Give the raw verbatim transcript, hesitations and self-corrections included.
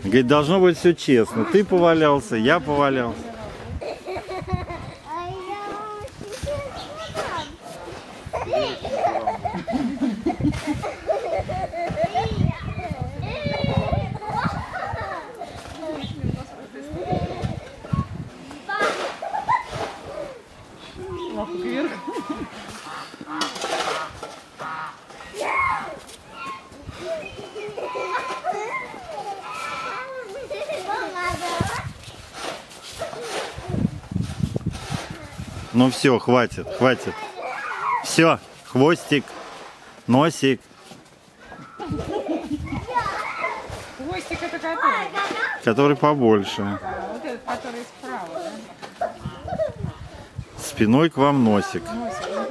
Говорит, должно быть все честно. Ты повалялся, я повалялся. Лапу кверху. Ну все, хватит, хватит. Все, хвостик, носик. Хвостик это который? Который побольше. А, вот этот, который справа, да? Спиной к вам носик. Носик.